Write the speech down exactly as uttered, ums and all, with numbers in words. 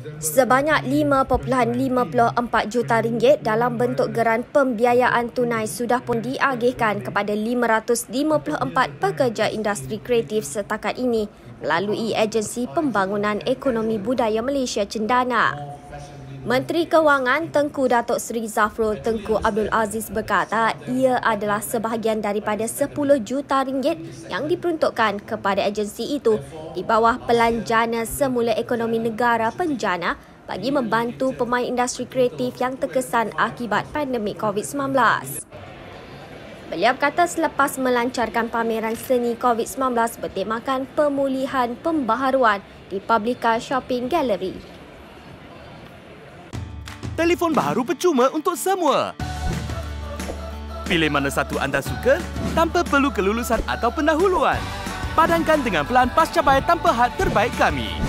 Sebanyak lima perpuluhan lima empat juta ringgit dalam bentuk geran pembiayaan tunai sudah pun diagihkan kepada lima ratus lima puluh empat pekerja industri kreatif setakat ini melalui Agensi Pembangunan Ekonomi Budaya Malaysia Cendana. Menteri Kewangan Tengku Datuk Seri Zafrul Tengku Abdul Aziz berkata ia adalah sebahagian daripada sepuluh juta ringgit yang diperuntukkan kepada agensi itu di bawah Pelanjana Semula Ekonomi Negara Penjana bagi membantu pemain industri kreatif yang terkesan akibat pandemik COVID sembilan belas. Beliau berkata selepas melancarkan pameran seni COVID sembilan belas bertemakan pemulihan pembaharuan di Publica Shopping Gallery. Telefon baharu percuma untuk semua. Pilih mana satu anda suka tanpa perlu kelulusan atau pendahuluan. Padankan dengan pelan pascabayar tanpa had terbaik kami.